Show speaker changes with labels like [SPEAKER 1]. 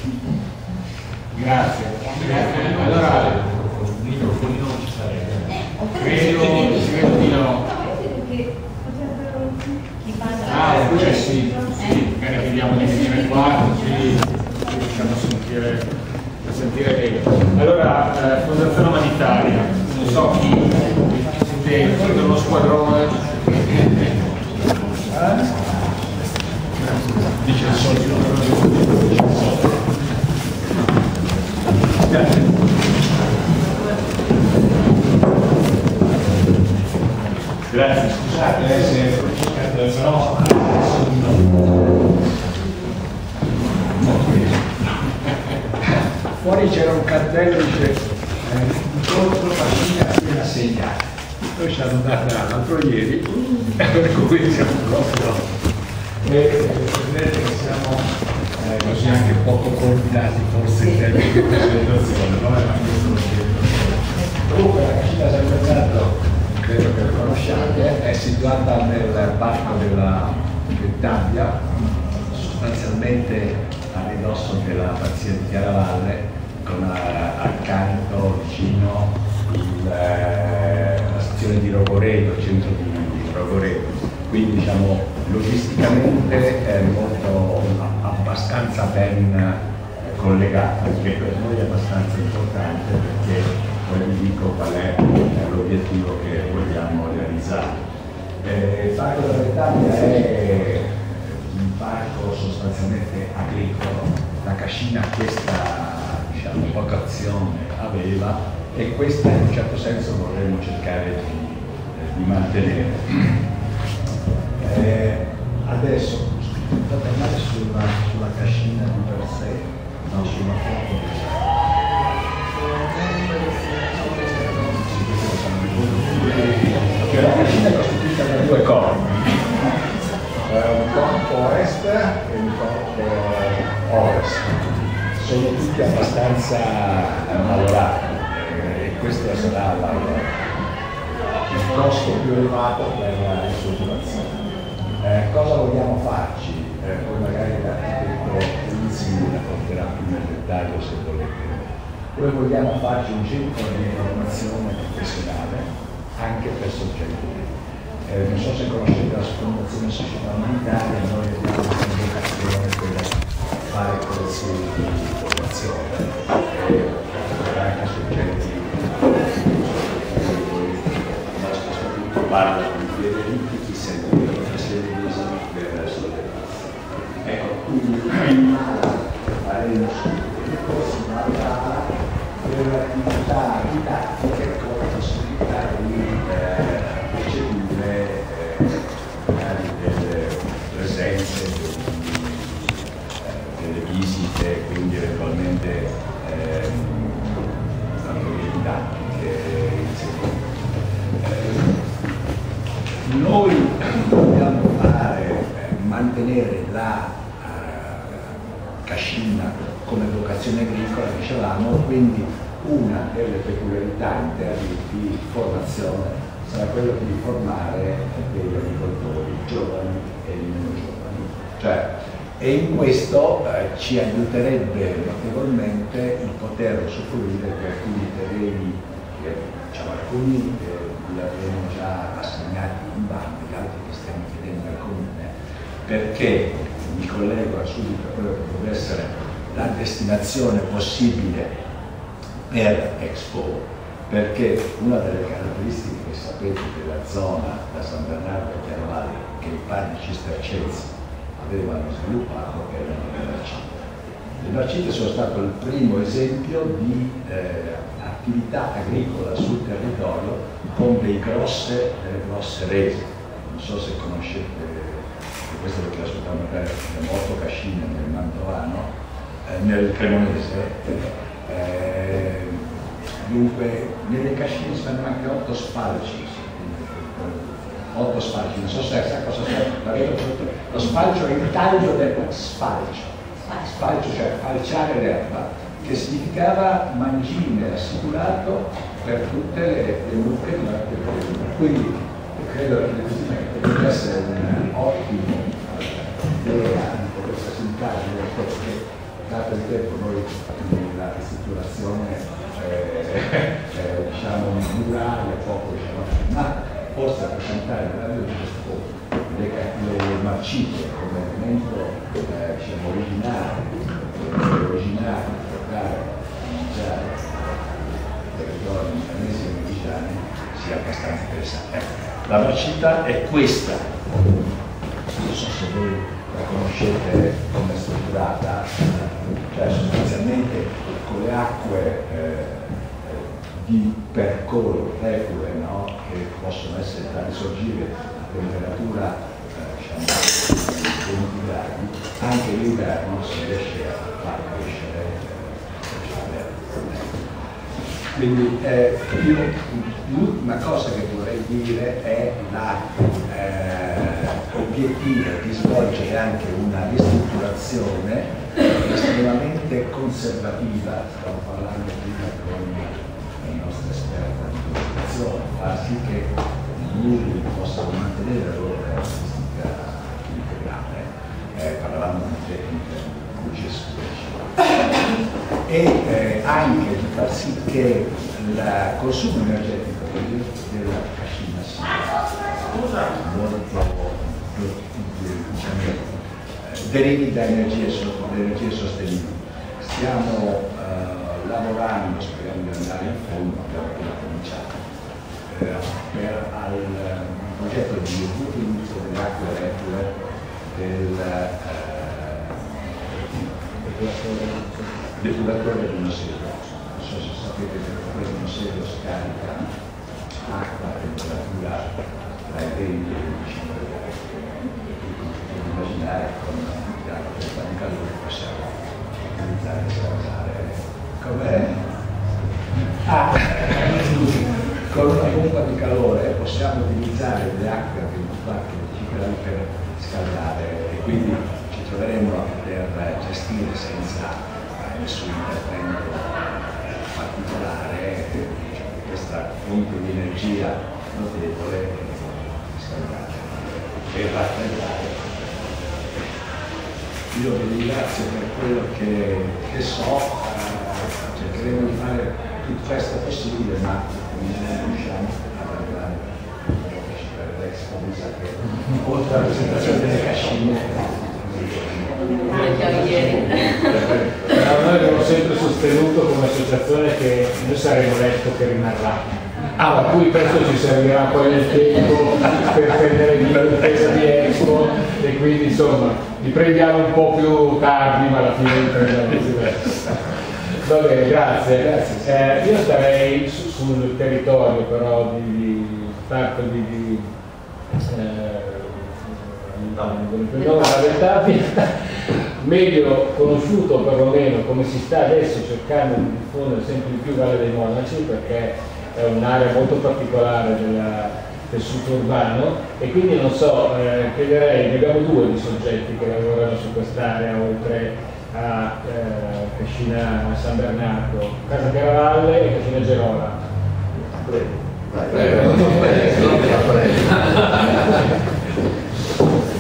[SPEAKER 1] Grazie. Allora, un microfonino non ci sarebbe. Credo di no. Cioè sì, magari vediamo di venire qua, così riusciamo a sentire bene. Allora, Fondazione Umanitaria, non so chi siete dello squadrone. Dice il solito. Grazie, scusate se però
[SPEAKER 2] fuori c'era un cartello che dice incontro Cascina appena segnata. Noi siamo andati l'altro ieri per cui siamo proprio vedete che siamo così anche poco coordinati forse in termini di presentazione, ma questo lo chiedo. Comunque la Cascina San Bernardo, credo che lo conosciate, è situata nel parco della Vettaglia, sostanzialmente a ridosso della Pazzia di Chiaravalle, con accanto vicino la stazione di Rogoredo, il centro di Rogoredo. Quindi diciamo logisticamente è molto abbastanza ben collegata, che per noi è abbastanza importante perché poi vi dico qual è l'obiettivo che vogliamo realizzare. Il Parco della Vettaglia è un parco sostanzialmente agricolo, la Cascina questa vocazione aveva e questa in un certo senso vorremmo cercare di mantenere. Adesso sto tornare sulla Cascina di per sé, no, sulla foto. La Cascina è costituita da due corpi, un corpo est e un corpo ovest. Sono tutti abbastanza lavorati e questo sarà il costo più elevato per la ristrutturazione. Cosa vogliamo farci? Poi magari l'architetto Lizzi la porterà più nel dettaglio se volete. Noi vogliamo farci un centro di formazione professionale anche per soggetti. Non so se conoscete la Fondazione Società Umanitaria, noi abbiamo una convocazione per fare corsi di formazione anche a soggetti. Il nostro statuto parla di diritti, chi sente di professionismo per sollevarsi. Ecco, quindi faremo subito corsi per attività didattiche con la possibilità di ricevere delle presenze, delle visite, quindi eventualmente delle didattiche noi dobbiamo mantenere la Cascina come vocazione agricola, dicevamo, quindi una delle peculiarità in termini di formazione sarà quello di formare degli agricoltori giovani e meno giovani. Cioè, e in questo ci aiuterebbe notevolmente il poter usufruire di alcuni terreni, diciamo, alcuni li avremo già assegnati in bando, gli altri che stiamo chiedendo al comune, perché mi collego subito a quello che potrebbe essere la destinazione possibile per Expo, perché una delle caratteristiche che sapete della zona da San Bernardo a Chiaravalle che i padri cistercensi avevano sviluppato erano le marcite. Le marcite sono stato il primo esempio di attività agricola sul territorio con delle grosse rese. Non so se conoscete, questo perché la società umanitaria è molto Cascina nel Mantovano, nel Cremonese. Dunque, nelle Cascine si fanno anche 8 spalci. 8 spalci, non so se sa cosa serve. Lo spalcio è il taglio del spalcio. Spalcio, cioè falciare l'erba, che significava mangime assicurato per tutte le mucche durante il periodo. Quindi credo che l'investimento deve essere un ottimo idea di questa sintassi, perché dato il tempo noi nella ristrutturazione diciamo muraria poco ma forse a presentare nella via di questo le marcite come elemento diciamo originario per dare a mangiare territori milanesi e medigiani sia abbastanza interessante. La marcita è questa, non so se voi la conoscete come è strutturata, cioè sostanzialmente con le acque di percolo, reflue, no? Che possono essere da risorgire a temperatura diciamo 20 gradi, anche l'inverno si riesce a far crescere quindi l'ultima cosa che vorrei dire è l'obiettivo di svolgere anche una ristrutturazione estremamente conservativa, stavo parlando prima con il nostro esperto di comunicazione, far sì che i muri possano mantenere la loro caratteristica integrale, parlavamo di tecniche luce scure e anche di far sì che il consumo energetico della cascina sia molto derivi da energie sostenibili. Stiamo lavorando, speriamo di andare in fondo, abbiamo appena cominciato, per al progetto di riutilizzo delle acque reflue del depuratore di uno serio. Non so se sapete che il depuratore di uno serio scarica acqua a temperatura tra i 20 e i 25 gradi. Potete immaginare con l'acqua di calore possiamo utilizzare e scaldare con una pompa di calore possiamo utilizzare le acque a 24-25 gradi per scaldare e quindi ci troveremo a poter gestire senza nessun intervento particolare questa fonte di energia notevole e raffreddare. Io vi ringrazio per quello che so, cercheremo di fare il più presto possibile, ma non riusciamo ad arrivare per l'Expo, mi sa che oltre alla presentazione delle cascine
[SPEAKER 1] noi abbiamo sempre sostenuto come associazione che noi saremo l'Expo che rimarrà, per cui penso ci servirà poi nel tempo per prendere l'intesa di Expo e quindi insomma li prendiamo un po' più tardi ma alla fine li prendiamo più presto. Va bene, grazie. Io starei sul territorio però di parto meglio conosciuto perlomeno come si sta adesso cercando di diffondere sempre di più Valle dei Monaci perché è un'area molto particolare del tessuto urbano e quindi non so, chiederei, abbiamo due di soggetti che lavorano su quest'area oltre a Cascina San Bernardo, Casa Chiaravalle e Cascina Gerola.
[SPEAKER 2] Prego.